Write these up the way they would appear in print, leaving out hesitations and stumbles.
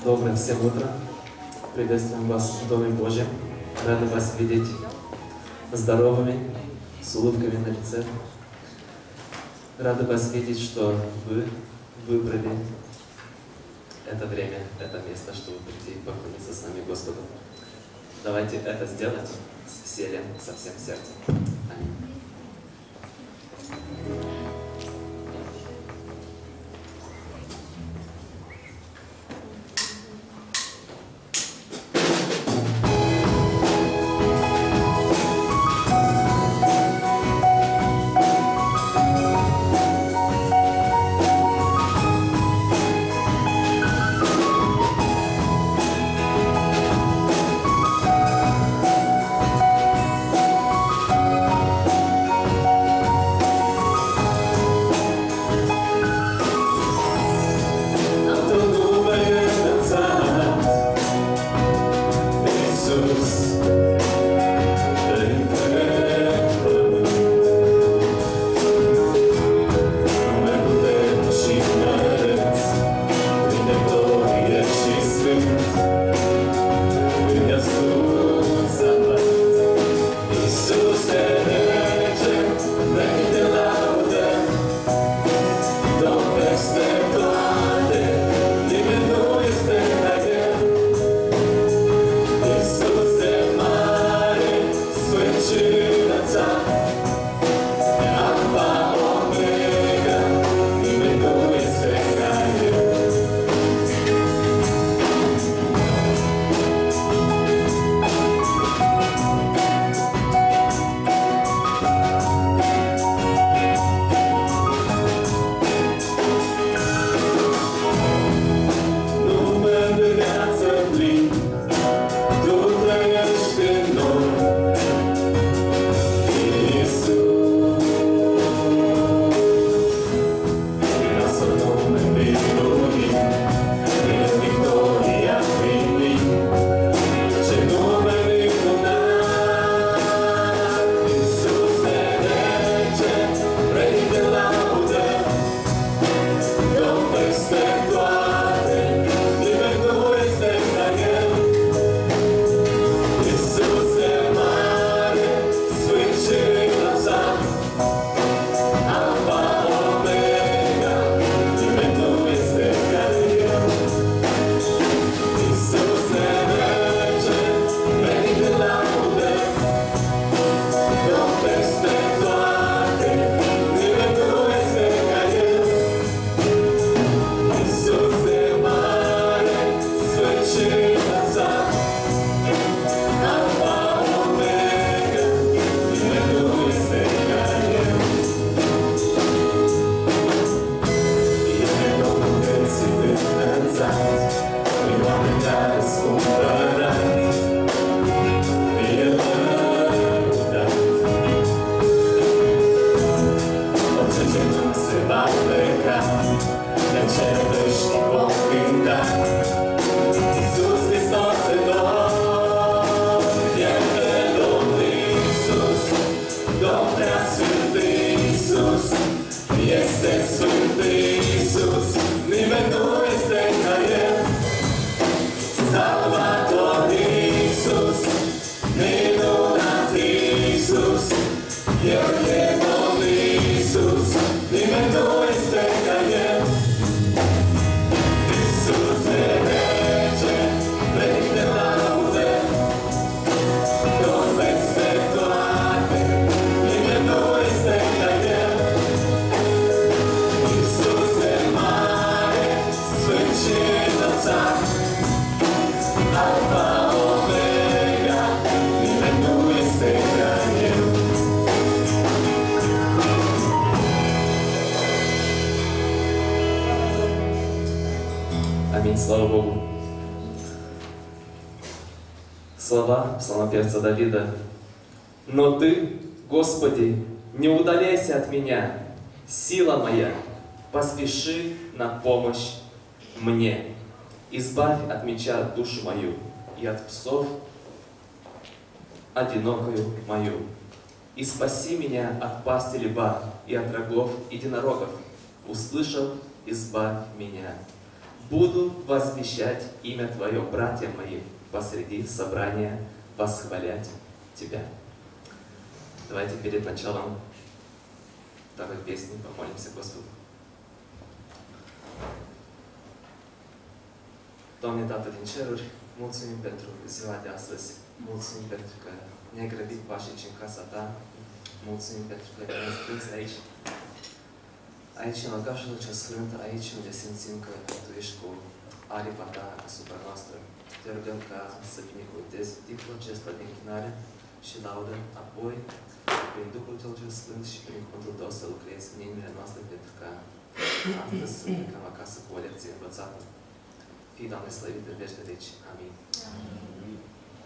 Доброе всем утро. Приветствуем вас в Доме Божьем. Рады вас видеть здоровыми, с улыбками на лице. Рады вас видеть, что вы выбрали это время, это место, чтобы прийти и поклониться с нами Господу. Давайте это сделать с весельем, со всем сердцем. Аминь. Слава Богу. Слова псалмопевца Давида. «Но Ты, Господи, не удаляйся от меня, сила моя, поспеши на помощь мне. Избавь от меча душу мою и от псов одинокую мою. И спаси меня от пасти льва и от рогов единорогов. Услышав, избавь меня. Буду возвещать имя Твое, братья мои, посреди собрания восхвалять Тебя. Давайте перед началом второй песни помолимся Господу. Doamne, Tată din ceruri, mulțumim pentru ziua de astăzi. Mulțumim pentru că ne-ai grăbit pașnici în casa Ta. Mulțumim pentru că ne-ai strâns aici. Aici, în lăcașul cel sfânt, aici unde simțim că Tu ești cu aripa Ta asupra noastră. Te rugăm ca să binecuvântezi timpul acesta de închinare și laudă, apoi, prin Duhul Tău cel Sfânt și prin cuvântul Tău să lucrezi în inimile noastre, pentru că astăzi să plecăm acasă cu o lecție învățată. Fii, Doamne, slăvit în veci de veci. Amin. Amin.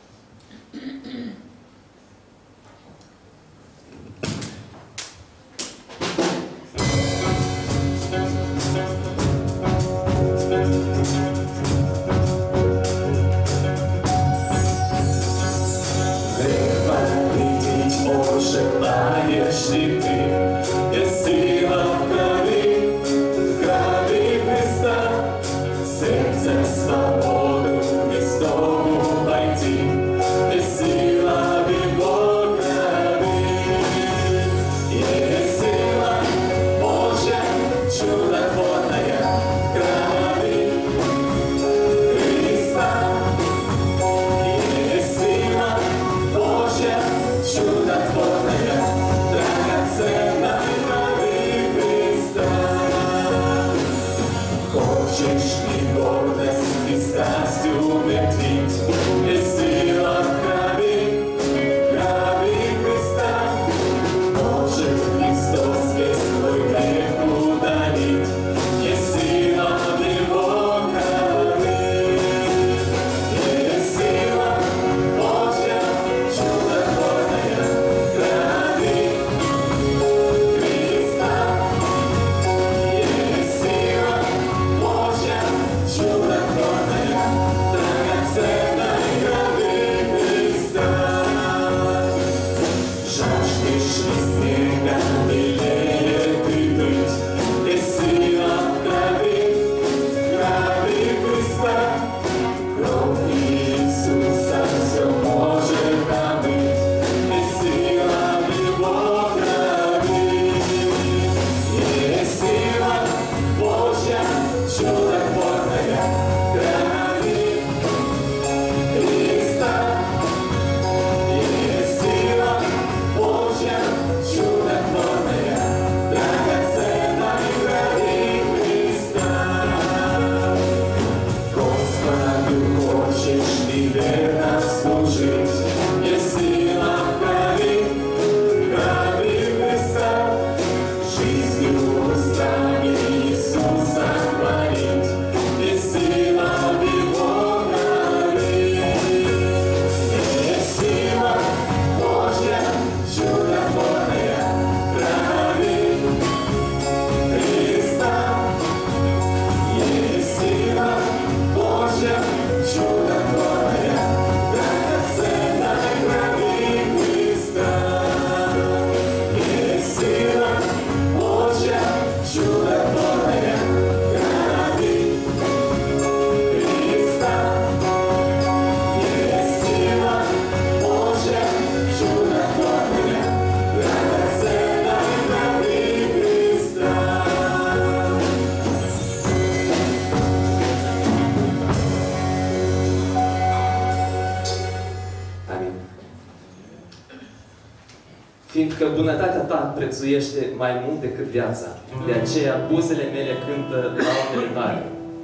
Fiindcă bunătatea Ta prețuiește mai mult decât viața, de aceea buzele mele cântă laudele Tale.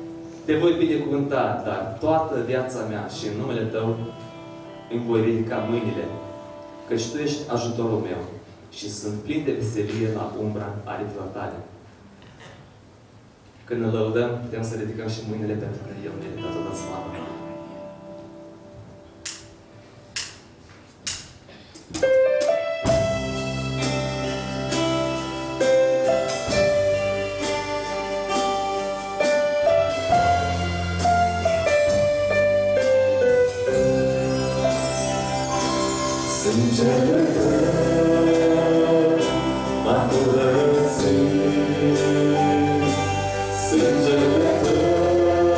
Te voi binecuvânta, dar toată viața mea și în numele Tău îmi voi ridica mâinile, căci Tu ești ajutorul meu și sunt plin de veselie la umbra aripilor Tale. Când îl lăudăm, putem să ridicăm și mâinile pentru că El merită toată slava. Sângele Tău m-a curățit, sângele Tău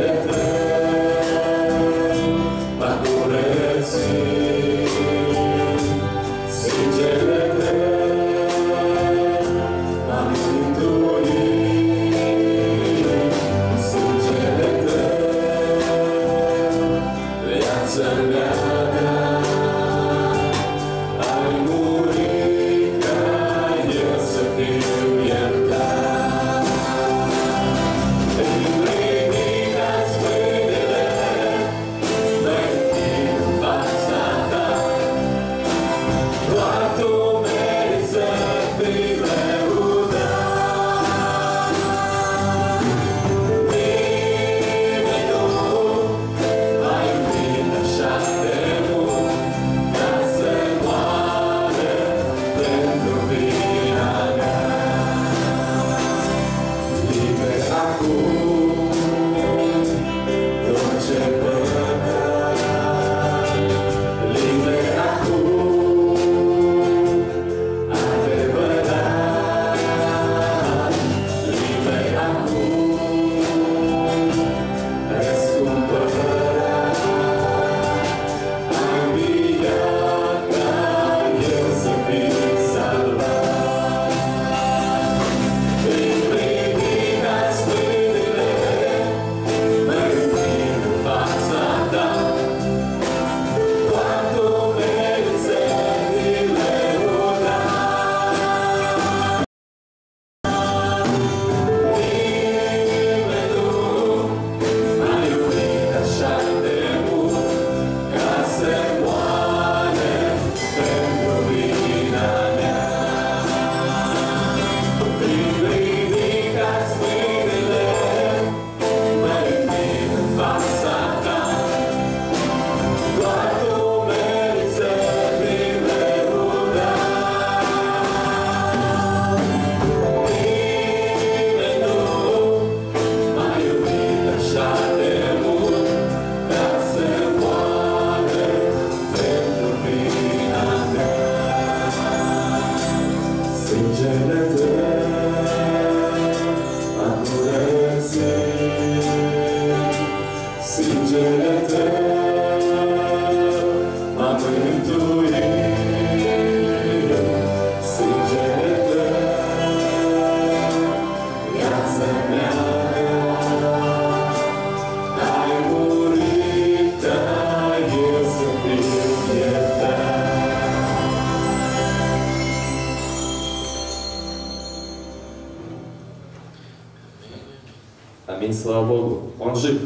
Аминь, слава Богу. Он жив.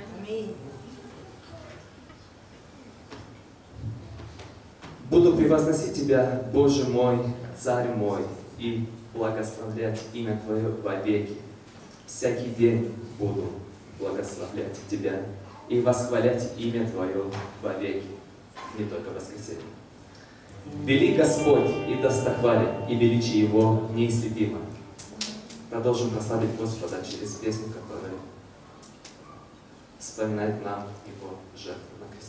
Буду превозносить Тебя, Боже мой, Царь мой, и благословлять имя Твое вовеки. Всякий день буду благословлять Тебя и восхвалять имя Твое вовеки, не только в воскресенье. Велик Господь и достохвален, и величие Его неисследимо. Продолжим прославить Господа через песню, которая вспоминает нам Его жертву на кресте.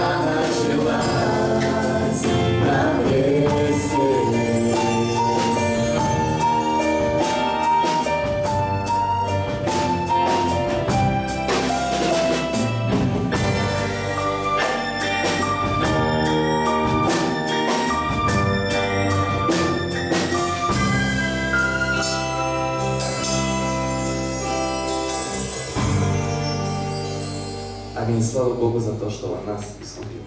началась на кресте. Аминь. Слава Богу за то, что Он нас искупил.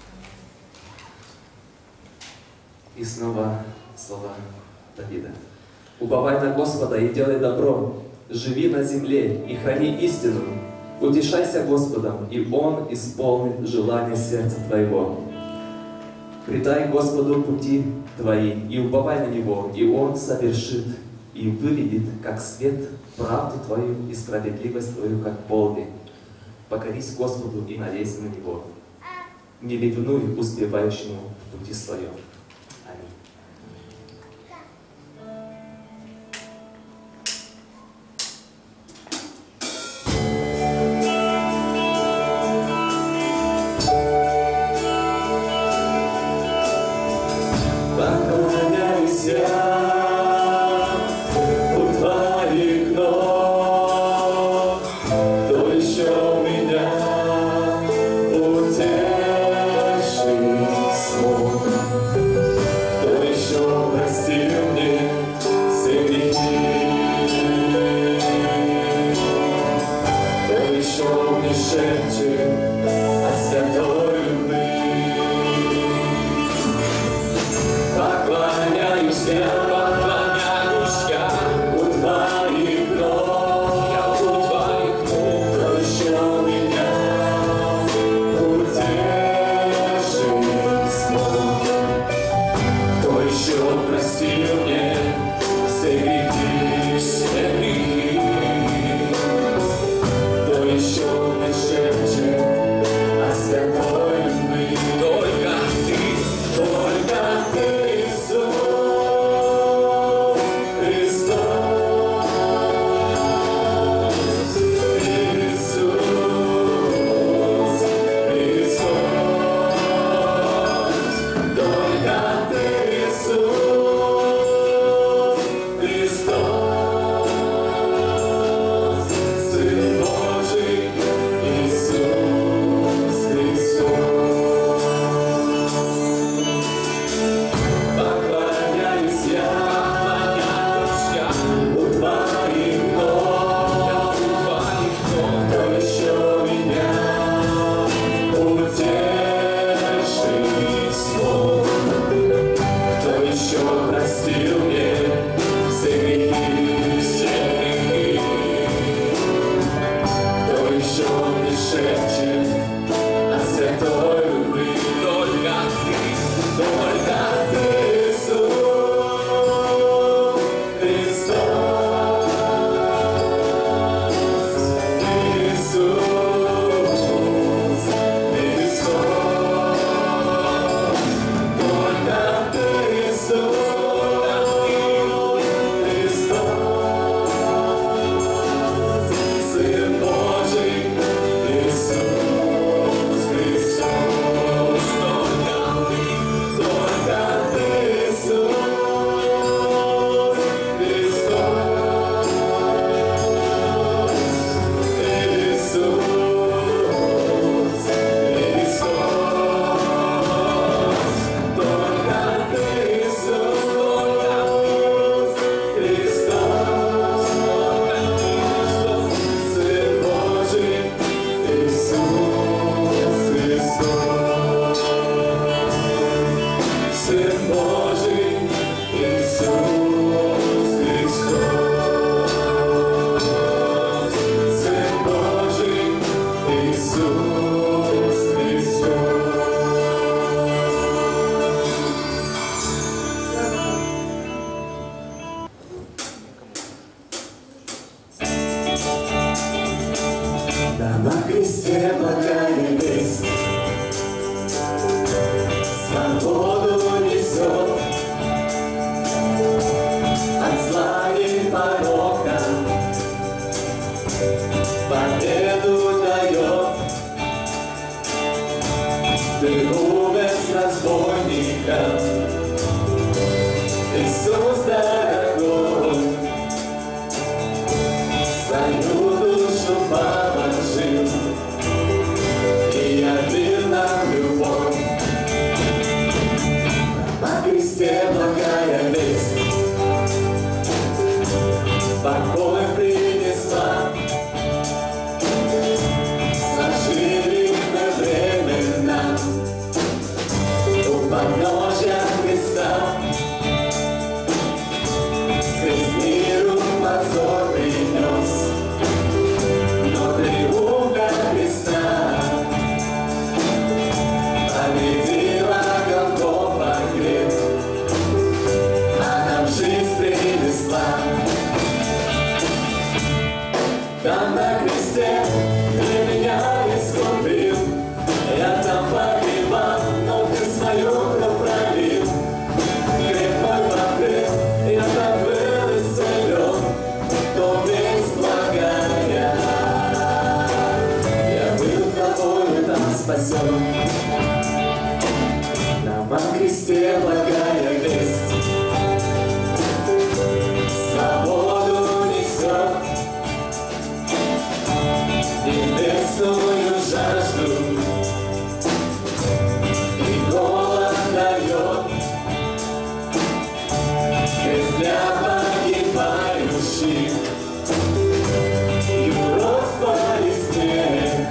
И снова слова Давида. Уповай на Господа и делай добро, живи на земле и храни истину. Утешайся Господом, и Он исполнит желание сердца твоего. Предай Господу пути твои и уповай на Него, и Он совершит и выведет, как свет, правду твою и справедливость твою, как полдень. Покорись Господу и надейся на Него. Не ревнуй успевающему в пути своем. Аминь. Поклоняюсь я у твоих ног, кто еще меня утешить смог. ты умер с разбойником. Иисус дорогой, свою душу положил и явил нам любовь. На кресте благая весть покой принесла. Зажили мы времена у подножия Христа. Здесь миру позор принес, но триумфа Христа победила Голгофа грех, а нам жизнь принесла. Там на кресте ты меня искупил, я там погибал, но ты свою кровь пролил. Грех мой покрыл, я там был исцелен, то весь благая. Я был тобою там спасен. Нам на кресте благая весть свободу несет. Небесную жажду и голод дает. Крест для погибающих и уродство и смерть,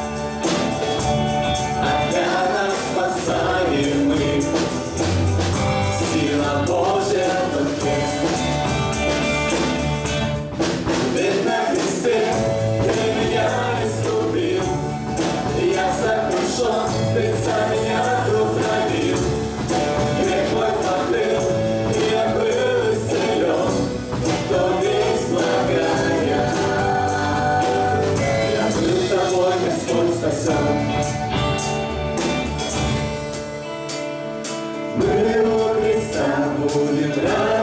а для нас спасаемых сила Божья в крест. Ведь на кресте ты меня искупил, я сокрушен, ты за меня кровь пролил. Грех мой покрыл, я был исцелен, то весь благая. Я был тобой, Господь, спасен. Мы у Христа будем рады.